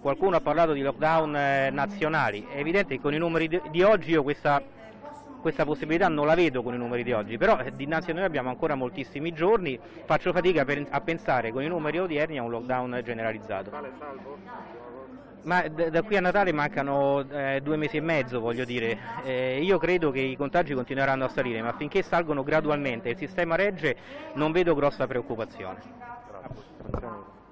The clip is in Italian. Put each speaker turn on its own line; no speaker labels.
qualcuno ha parlato di lockdown nazionali, è evidente che con i numeri di oggi io questa possibilità non la vedo con i numeri di oggi, però dinanzi a noi abbiamo ancora moltissimi giorni, faccio fatica a pensare con i numeri odierni a un lockdown generalizzato. Ma da qui a Natale mancano 2 mesi e mezzo, voglio dire, io credo che i contagi continueranno a salire, ma finché salgono gradualmente e il sistema regge non vedo grossa preoccupazione.